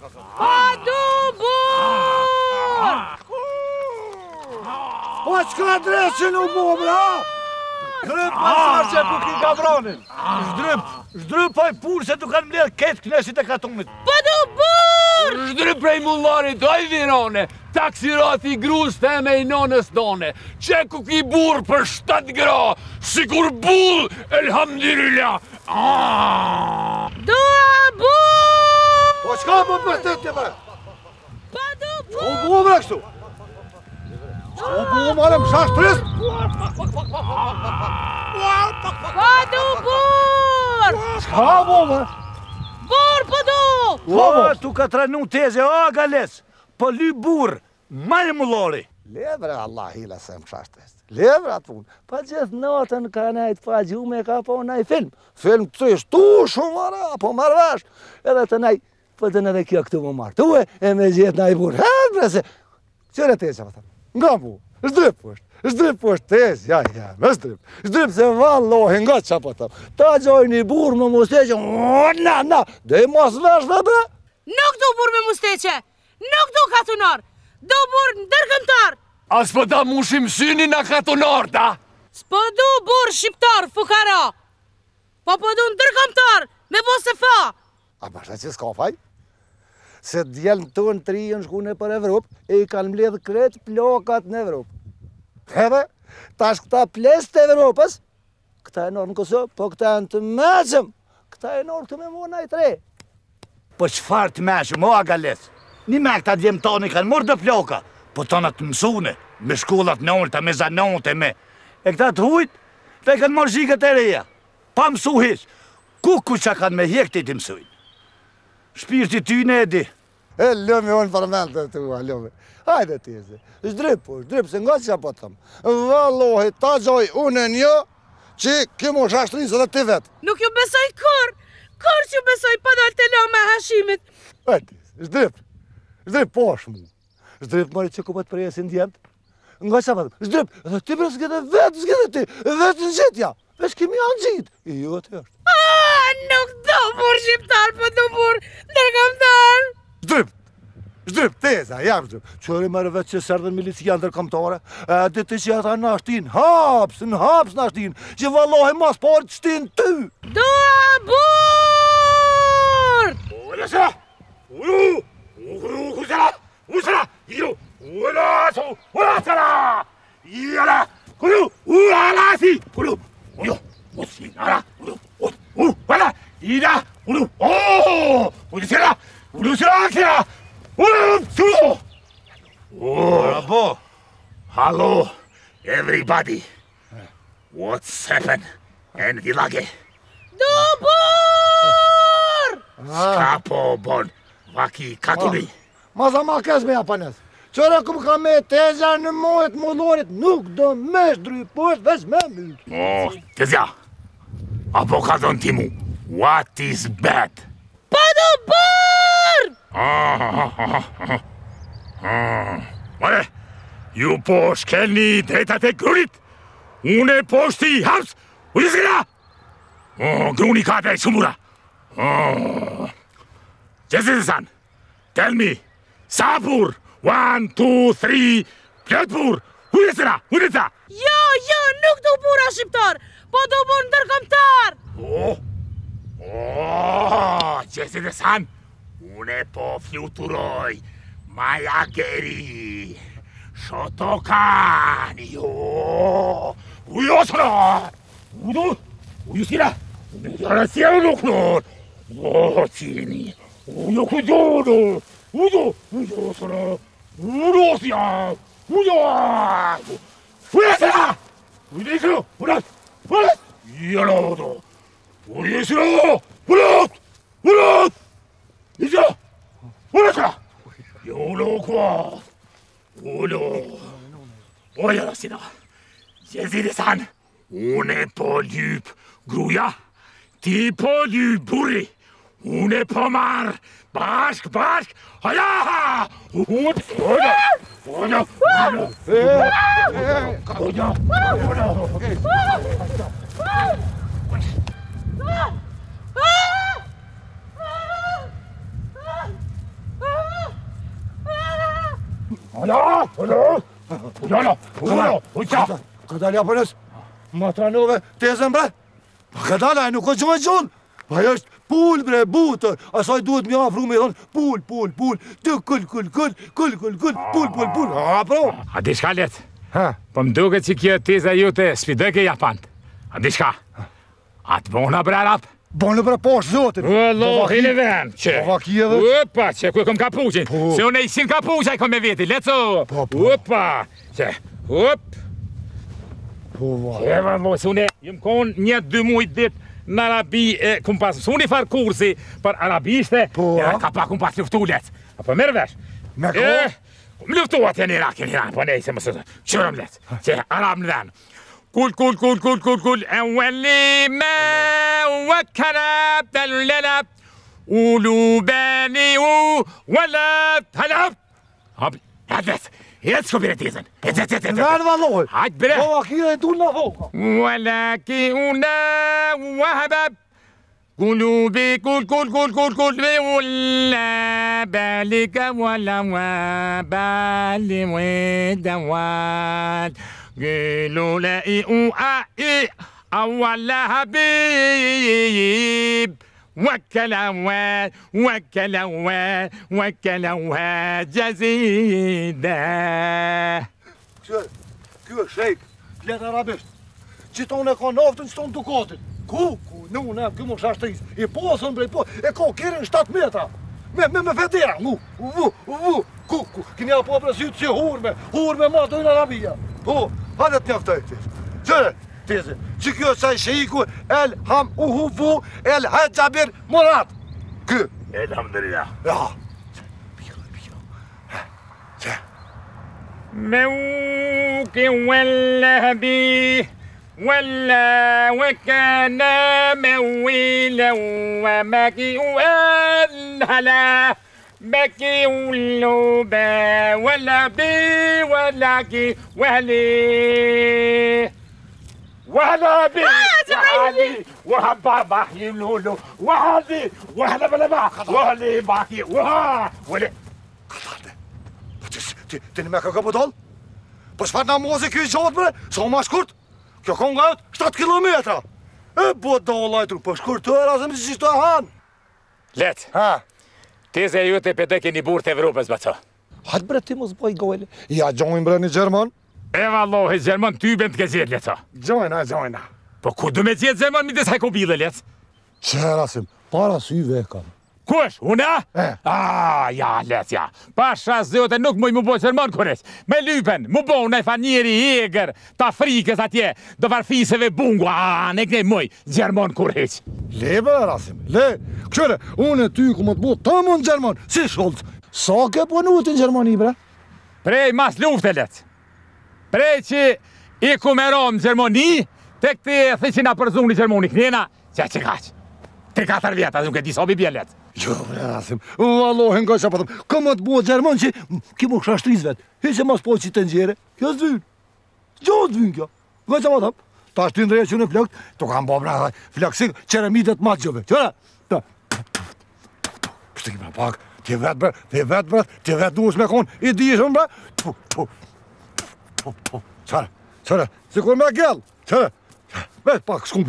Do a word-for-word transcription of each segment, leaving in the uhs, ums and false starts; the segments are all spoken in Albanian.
Padubur! Po çka dreqë në bobra? Zdryp pasar që ku ki gavronin. Zdryp, zdryp aj pur se tu kanë mbledh ketë knesit e katonit. Padubur! Zdryp prej mullarit, oj virone, taksirati grus të me i nonës done, që ku ki burë për shtatë gra, si kur bull, elhamdulillah. Dua bur! Po çka po përtet të bre? Padubur! O bobra kështu. O bobra malem shashtris. Padubur! Çka bobra? Bur padu! O, tu ka tranu teze, o gales. Po ly burë, malë mullori. Lebre, Allah hila se më shashtris. Lebre atë punë. Pa gjithë natën ka nejtë pa gjume ka po nej film. Film të ishtu shumë ara, po marrëvesh. Edhe të nej, po të në dhe kjo këtu më marrë. Tu e, e me gjithë nej burë. He, bre se, qëre teze, që fa nga bu, zdryp është. Zdryp është tez, ja, ja, në zdryp. Zdryp se vallohi nga që po tëmë. Ta gjoj një burë më musteqe, na, na, dhe i mos vesh dhe bre. Nuk du bur me musteqe! Nuk du katunar! Du bur ndërkëmtar! As po ta mushim syni na katunar, ta? S'po du bur shqiptar, fukara! Po po du ndërkëmtar, me bo se fa! A bashkë që s'ka faj? Se djelën tonë tri në shkune për Evropë e i kanë mbledhë kretë plokat në Evropë. Edhe, tash këta ples të Evropës, këta e nërë në Kosovë, po këta e në të meqëm, këta e nërë të me mua najtë re. Po qëfar të meqëm, o gales? Një me këta djemë tani kanë mërë dë ploka, po tona të mësune, me shkollat nëllëta, me zanonte, me... E këta të hujt, dhe kanë mërë zhikët e reja, pa mësu hiq. Ku ku që kanë me hjek ti të mësujnë? Shpirti ty në edi. E, lëmi onë përmente të tua, lëmi. Hajde tjeze, zdryp po, zdryp, se nga që po thëmë. Vallohi, ta gjoj unë një, që kimo shashtrisë dhe ti vetë. Nuk ju besoj kur! Kur që ju besoj pa dal të la me hashimit! E tjeze, zdryp, zdryp po është mu. Zdryp mëri që ku po të prejesin djemët. Nga që po thëmë, zdryp, edhe ti bre s'gede vetë, s'gede ti, vetë në gjitja. Vesh kimi janë gjitë, i jo të është. Ah, nuk do bur shqiptar, po do bur ndërkëmtar! Zdryp, zdryp, teza, jam zdryp. Qëri mërë vetë që sërdhen milician ndërkomtare, e diti që ata në ashtin, haps, në haps në ashtin, që vallohi mas parë të shtin ty. Dua bur! Ula sa! Ulu! Ulu sara! Usara! Ilo! Ula so! Ula sara! Iala! Ulu! Ula lasi! Ulu! Ulu! Osi nara! Ulu! Ulu! Ula! Ida! Ulu! Oh! Ulu sara! Ulu sara kira! Ulu! Sulu! Bravo! Hello, everybody. What's happened? En vilage? Du bur! Skapo bon, vaki katuli. Ma za ma kes me japanes. Qëre këm ka me teza në mojët mullorit, nuk do me shdryposh, veç me myllë. Oh, tezja. Avokadon timu. What is bad? Padu bur! Mare, ju po shkelni drejtat e grurit. Une po shti haps. Ujësira! Oh, gruni ka dhe shumura. Oh. Jesse-san, tell me. Sapur. One, two, three. Pletpur. Ujësira! Ujësira! Jo, jo, nuk du bura shqiptar, po du bur ndërkëmtar! Oh. Oh, Jesse-san. Une po fluturoj. Mayageri. Shotokan. Yo. Ujësira! Udo. Ujësira! Ujësira nuknor. Oh, Chini. Uyo kudono. Udo. Ujësira. Ujësira. Ujësira. Ujësira! Ujësira! Urat! Urat! Yalodo. Ujësira! Urat! Urat! Ujësira! Ujësira! Yolo kwa. Ulo. Oyarasina. Jezire-san. Une po lyp gruja. Ti po lyp burri. Une po mar. Bashk, bashk. Haja! Ut! Oja! Oja! Oja! Alo? Alo? Alo? Alo? Ka dalë japonez? Ma tranove tezën bre? Ka dalë, nuk o gjojnë gjonë. Ajo është pul bre, butër. Asaj duhet mi afru me thonë pul, pul, pul. Të kull, kull, kull, kull, kull, kull, pul, pul, pul. A, pro? A di shka let? Ha? Po më duke që kjo teza jute spidoj ke japant. A di shka? A të bona bre rap? Bonë bre poshtë zotin. Allah, hile ven, që? Pavakia dhe? Opa, që ku e kom kapuqin. Se unë e isin kapuqa i kom me veti, leco. Po, po. Opa, që, op. Po, va. E vallo, se unë jëm konë një dy mujt dit në Arabi, e kum pas, se unë i farë kursi për arabishte, Po, e a? ka pa kum pas luftu let. Apo mërë vesh? Me ko? E, më luftu atë në Irak, në Irak, po nej, se më së të qërëm let, që arab në venë. Kul, kul, kul, kul, kul, kul, أولي ما وكرب دللب قولوا بالي ولا تلعب هب هدف يسكو بيرتيزن Venë vallohi. هاج بره Pavakia e du në foka. ولكن وهب قلوبي كل كل كل كل كل ولا بالك ولا بالي ودوال قالوا لا إيه أول حبيب وكلوا وكلوا وكلوا جزيدة Kjo, kjo është shejk, flet arabisht. Qiton e ka naftën, qiton dukatin. Ku, ku, nu, ne, kjo më shashtris. I posën bre, po, e ka kirin shtatë metra. Me, me, me federa, mu, vu, vu, ku, ku, kini apo bre sytë që hurme, hurme ma dojnë Arabia. Po, hajde të njaftoj, tizë. Qëre, tizë, që kjo është saj sheiku, el ham uhufu, el hajjabir murat. Kë, Elhamdülillah ja. Pika, pika. Që? موك ولا بيه ولا وكان مويلا ومكي والهلا بكي واللوبا ولا بي ولا كي وهلي وهلا بي وهلي وهبا باحي لولو وهلي وهلا بلا با وهلي باكي وها ولي Ti, ti në me ka ka pëtall? Po shfar namazë kjo i gjatë bre, sa ma shkurt? Kjo ka nga jëtë shtatë kilometra. E po da lajtru, po shkurtër, asë më që qishtu e hanë. Let, Ha? teze ju të pëtë keni burë të Evropës, bëto. Hajtë bre ti mos bëj gojle. Ja gjojnë bre një Gjerman? E vallohi, Gjerman ty ben të ke zjetë, leto. Gjojna, gjojna. Po ku du me zjetë Gjerman, mi desaj ko bile, let? Qerasim, para syve e kam. Kush, una? E. Ah, ja, let, ja. Pasha zëte nuk muj mu bo Gjerman kërës. Me lypen, mu bo në fa njeri eger, ta frikës atje, do farfiseve bungu, ah, ne këne muj, Gjerman kërës. Le bre, Rasim, le. Këshore, unë e ty ku më të bo tamon Gjerman, si Scholz. Sa ke punut në Gjermani, bre? Prej mas lufte, let. Prej që i ku me rom Gjermani, te këti e thëqina përzun një Gjermani, kënjena, që që kaq. Tre katër vjeta, nuk e di sobi bjellet. Jo, bre, Rasim, vallohi nga që patëm, ka më të bo Gjerman që ki më shashtris vetë, he që mas po që të njere, kjo s'dvynë. Gjo s'dvynë kjo, nga që patëm. Ta është të ndreja që në flakt, të kam bo bre, flaksik, qeremitet ma gjove, qëra? Ta, pështë të kime pak, ti vetë bre, ti vetë bre, ti vetë duhet me konë, i di shumë bre, tu, tu, tu, tu, qëra, qëra, si kur me gjell, qëra, vetë pak s'kumpi,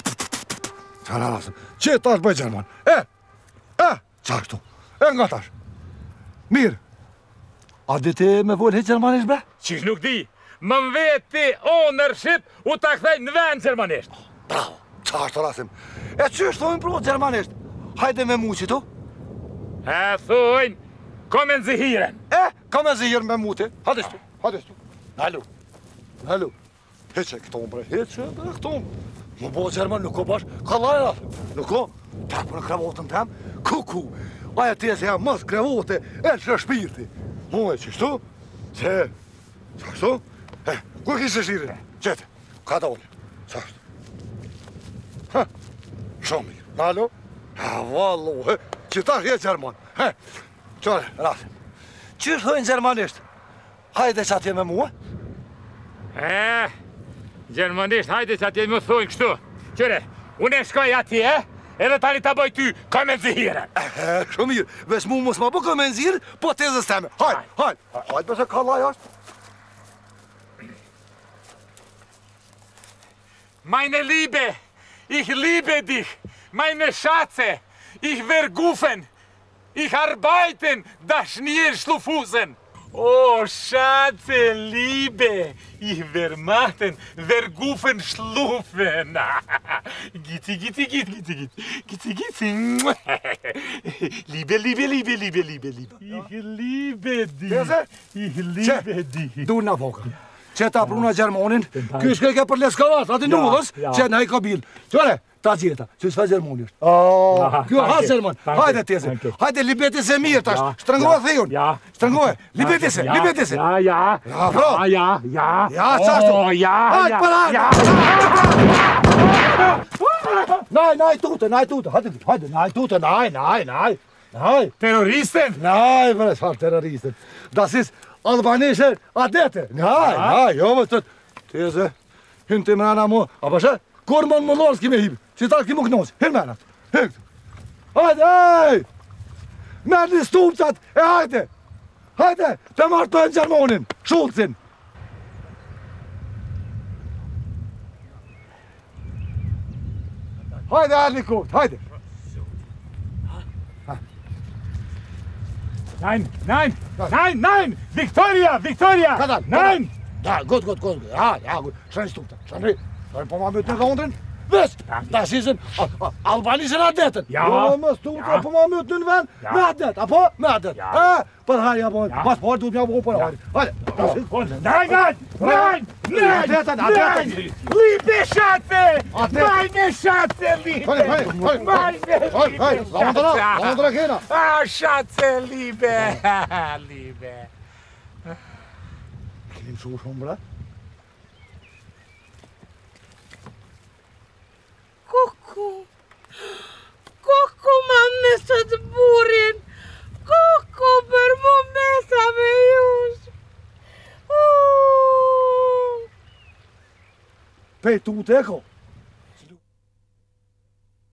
qëra, Rasim, që tash bëj Gjerman, e, e, qashtu, e nga tash, mirë, a di ti me vol hitë Gjermanisht bre? Qish nuk di, më më veti ownership u ta kthej në vend Gjermanisht. Bravo, qashtu Rasim, e që është thojnë pro Gjermanisht, hajde me mu që tu, E thujnë, komen zihiren. e, ka me zihir me mu ti, hadishtu, hadishtu, halu, halu, heqe këton bre, heqe bre këton, më bo Gjerman nuk o bash, ka laj Rasim, nuk o, ta për në krevotën tem, kuku, aja ti e se jam mas krevote, e që shpirti, mu e qështu, se, qashtu, e, ku kishë shirin, qete, ka dole, qashtu, ha, shumë mirë, halu, ha, vallo, he, që tash je Gjerman, he, qore, Rasim, qështë thojnë Gjermanisht, hajde që atje me mua, E, Gjermanisht, hajde që atje më thujnë kështu. Qëre, unë e shkoj atje, edhe tani ta bëj ty, komen zihiren. e, shumë mirë, veç mu mos ma bu komenzirë, po tezës teme, hajde, hajde, hajde, bëse ka laj ashtë, Meine Liebe, ich liebe dich. Meine Schatze, ich vergufen. Ich arbeiten, das Schnierschlufusen. Oh, Schatze, Liebe, ich vermachten, vergufen, schlufen. Gitti, gitti, gitti, gitti, gitti, gitti. Liebe, Liebe, Liebe, Liebe, Liebe, Liebe. Ich liebe dich. Ich liebe dich. Du na voca. Ce ta pruna germanin, kysh ke për leskavat, aty nullës, që na i ka bil. Çore, ta gjeta, që s'fa germanisht. Oh, kjo ha german. Hajde teze. Hajde libeti se mirë tash. Shtrëngoj theun. Ja. Shtrëngoj. Libeti se, libeti se. Ja, ja. Ja, bro. Ja, ja, ja. Ja, çashtu. Oh, ja, Hajde ja. para. Ja. Nej, nej, tute, nej, tute. Hajde, hajde, nej, tute, nej, nej, nej. Nej. Terroristen? Nej, men det är fan terrorister. Das ist albanischer Adete. Nej, nej, jag vet inte. Teze, inte med annan må. Aber så, går man med lånski med hib. Så tar kim och knos. Hur menar du? Högt. Hajde, hej! Men det stod så att, hajde! Hajde, de har tagit Germanen, Schulzen. Hajde, ärligt kokt, hajde. Nein, nein, nein, nein! Victoria, Victoria! Kadar, Nein! Ja, gut, gut, gut. Ja, ja, gut. Schön stod det. Schön. Schön på man möter någon. Visst, das ist ein albanischer Adeten. Ja. Ja, man stod Ja. på man möter en vän. Ja. Med det, på, med det. Ja. Ja, på det här jag var. Ja. Pass på, du jag var på det här. Hallå. Nein, nein, nein, nein, Adeten, nein! Adeten. Liebe Schatze! Adeten. Meine Schatze, Liebe! Hej, hej, hej. Meine Hej, Liebe hej. La andra, la andra kina. Ah, Schatze, Liebe! Liebe! Kim så sombra. Kuku. Kuku mamy sad burin. Kuku bermo mesa me już. Pe tu teko.